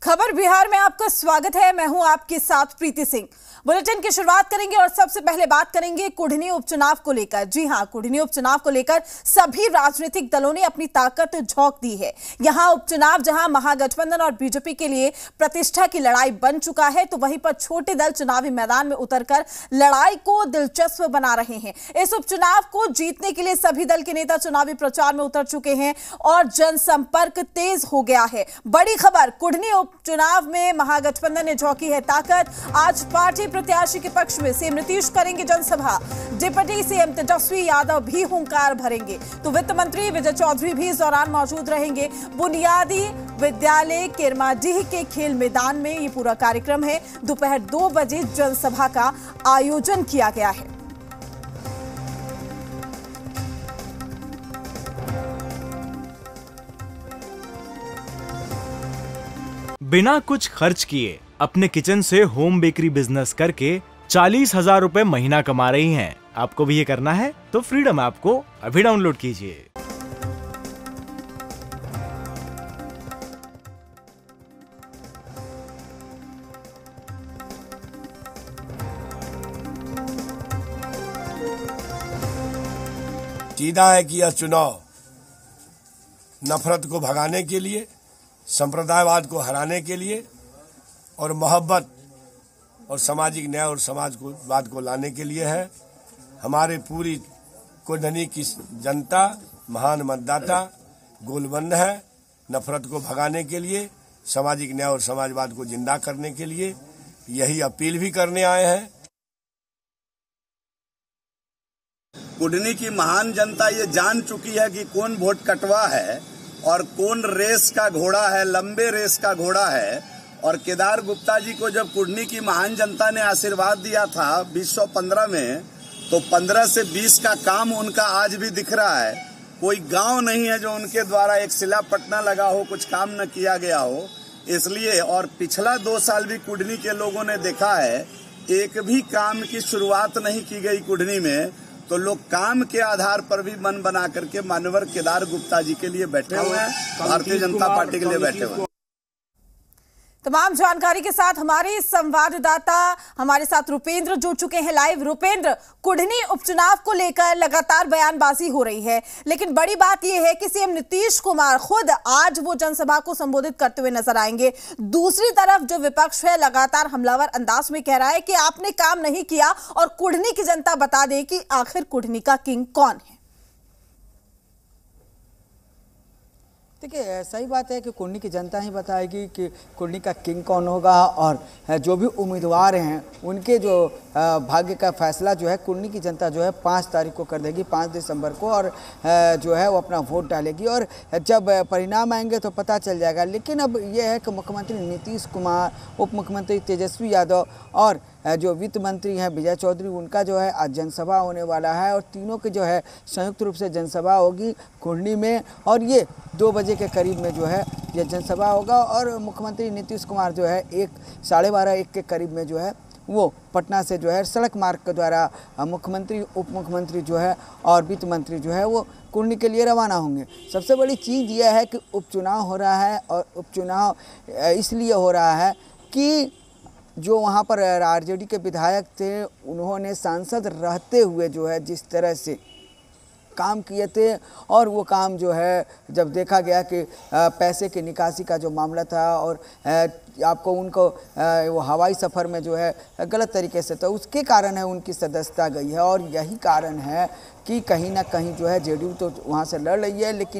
खबर बिहार में आपका स्वागत है। मैं हूं आपके साथ प्रीति सिंह। बुलेटिन की शुरुआत करेंगे और सबसे पहले बात करेंगे कुढ़नी उपचुनाव को लेकर। जी हां, कुढ़नी उपचुनाव को लेकर सभी राजनीतिक दलों ने अपनी ताकत झोंक दी है। यहां उपचुनाव जहां महागठबंधन और बीजेपी के लिए प्रतिष्ठा की लड़ाई बन चुका है, तो वहीं पर छोटे दल चुनावी मैदान में उतरकर लड़ाई को दिलचस्प बना रहे हैं। इस उपचुनाव को जीतने के लिए सभी दल के नेता चुनावी प्रचार में उतर चुके हैं और जनसंपर्क तेज हो गया है। बड़ी खबर, कुढ़नी उपचुनाव में महागठबंधन ने झोंकी है ताकत। आज पार्टी प्रत्याशी के पक्ष में सीएम नीतीश करेंगे जनसभा। डिप्टी सीएम तेजस्वी यादव भी हुंकार भरेंगे, तो वित्त मंत्री विजय चौधरी भी इस दौरान मौजूद रहेंगे। बुनियादी विद्यालय केरमाडीह के खेल मैदान में ये पूरा कार्यक्रम है। दोपहर 2 बजे जनसभा का आयोजन किया गया है। बिना कुछ खर्च किए अपने किचन से होम बेकरी बिजनेस करके 40,000 रुपए महीना कमा रही हैं। आपको भी ये करना है तो फ्रीडम ऐप को अभी डाउनलोड कीजिए। सीधा है कि यह चुनाव नफरत को भगाने के लिए, संप्रदायवाद को हराने के लिए और मोहब्बत और सामाजिक न्याय और समाजवाद को लाने के लिए है। हमारे पूरी कुढ़नी की जनता, महान मतदाता गोलबंद है। नफरत को भगाने के लिए, सामाजिक न्याय और समाजवाद को जिंदा करने के लिए यही अपील भी करने आए हैं। कुढ़नी की महान जनता ये जान चुकी है कि कौन वोट कटवा है और कौन रेस का घोड़ा है, लंबे रेस का घोड़ा है। और केदार गुप्ता जी को जब कुढ़नी की महान जनता ने आशीर्वाद दिया था 2015 में, तो 15 से 20 का काम उनका आज भी दिख रहा है। कोई गांव नहीं है जो उनके द्वारा एक सिला पटना लगा हो, कुछ काम न किया गया हो। इसलिए और पिछला 2 साल भी कुढ़नी के लोगों ने देखा है, एक भी काम की शुरुआत नहीं की गई कुढ़नी में। तो लोग काम के आधार पर भी मन बना करके मानवर केदार गुप्ता जी के लिए बैठे हुए हैं, भारतीय जनता पार्टी के लिए बैठे हुए हैं। तमाम जानकारी के साथ हमारे संवाददाता हमारे साथ रुपेंद्र जुड़ चुके हैं लाइव। रुपेंद्र, कुढ़नी उपचुनाव को लेकर लगातार बयानबाजी हो रही है, लेकिन बड़ी बात यह है कि सीएम नीतीश कुमार खुद आज वो जनसभा को संबोधित करते हुए नजर आएंगे। दूसरी तरफ जो विपक्ष है लगातार हमलावर अंदाज में कह रहा है कि आपने काम नहीं किया और कुढ़नी की जनता बता दे कि आखिर कुढ़नी का किंग कौन है। देखिए, सही बात है कि कुढ़नी की जनता ही बताएगी कि कुढ़नी का किंग कौन होगा और जो भी उम्मीदवार हैं उनके जो भाग्य का फैसला जो है कुढ़नी की जनता जो है 5 तारीख को कर देगी, 5 दिसंबर को, और जो है वो अपना वोट डालेगी और जब परिणाम आएंगे तो पता चल जाएगा। लेकिन अब यह है कि मुख्यमंत्री नीतीश कुमार, उप मुख्यमंत्री तेजस्वी यादव और जो वित्त मंत्री हैं विजय चौधरी, उनका जो है आज जनसभा होने वाला है और तीनों की जो है संयुक्त रूप से जनसभा होगी कुढ़नी में और ये 2 बजे के करीब में जो है ये जनसभा होगा। और मुख्यमंत्री नीतीश कुमार जो है 12:30-1 के करीब में जो है वो पटना से जो है सड़क मार्ग के द्वारा मुख्यमंत्री, उप मुख्यमंत्री जो है और वित्त मंत्री जो है वो कुढ़नी के लिए रवाना होंगे। सबसे बड़ी चीज़ यह है कि उपचुनाव हो रहा है और उपचुनाव इसलिए हो रहा है कि जो वहाँ पर आरजेडी के विधायक थे उन्होंने सांसद रहते हुए जो है जिस तरह से काम किए थे और वो काम जो है जब देखा गया कि पैसे की निकासी का जो मामला था और आपको उनको वो हवाई सफ़र में जो है गलत तरीके से, तो उसके कारण है उनकी सदस्यता गई है। और यही कारण है कि कहीं ना कहीं जो है जेडीयू तो वहाँ से लड़ रही है, लेकिन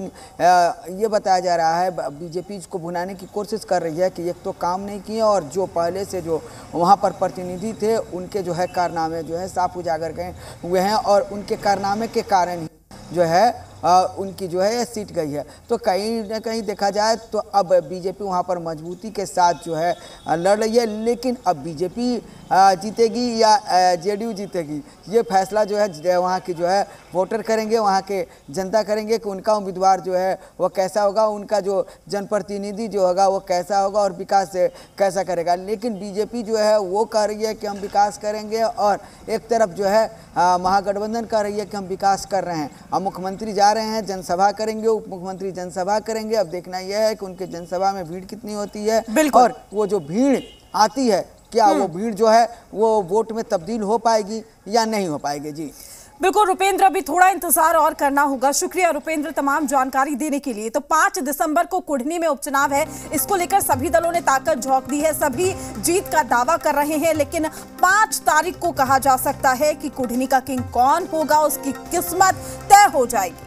ये बताया जा रहा है बीजेपी को भुनाने की कोशिश कर रही है कि एक तो काम नहीं किए और जो पहले से जो वहाँ पर प्रतिनिधि थे उनके जो है कारनामे जो है साफ उजागर गए हुए हैं और उनके कारनामे के कारण ही जो है उनकी जो है सीट गई है। तो कहीं ना कहीं देखा जाए तो अब बीजेपी वहाँ पर मजबूती के साथ जो है लड़ रही है, लेकिन अब बीजेपी जीतेगी या जेडीयू जीतेगी ये फैसला जो है वहाँ की जो है वोटर करेंगे, वहाँ के जनता करेंगे कि उनका उम्मीदवार जो है वो कैसा होगा, उनका जो जनप्रतिनिधि जो होगा वो कैसा होगा और विकास कैसा करेगा। लेकिन बीजेपी जो है वो कह रही है कि हम विकास करेंगे और एक तरफ जो है महागठबंधन कह रही है कि हम विकास कर रहे हैं। अब मुख्यमंत्री जा जा रहे हैं, जनसभा करेंगे, उप मुख्यमंत्री जनसभा करेंगे। अब देखना यह है कि उनके जनसभा में भीड़ कितनी होती है और वो जो भीड़ आती है क्या वो भीड़ जो है वो वोट में तब्दील हो पाएगी या नहीं हो पाएगी। जी बिल्कुल रुपेंद्र, अभी थोड़ा इंतजार और करना होगा। शुक्रिया रुपेंद्र तमाम जानकारी देने के लिए। तो 5 दिसंबर को कुढ़नी में उपचुनाव है, इसको लेकर सभी दलों ने ताकत झोंक दी है, सभी जीत का दावा कर रहे हैं, लेकिन 5 तारीख को कहा जा सकता है कि कुढ़नी का किंग कौन होगा, उसकी किस्मत तय हो जाएगी।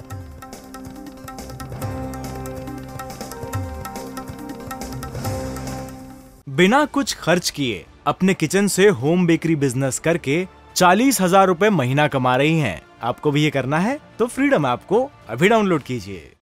बिना कुछ खर्च किए अपने किचन से होम बेकरी बिजनेस करके 40,000 रुपए महीना कमा रही हैं। आपको भी ये करना है तो फ्रीडम ऐप को अभी डाउनलोड कीजिए।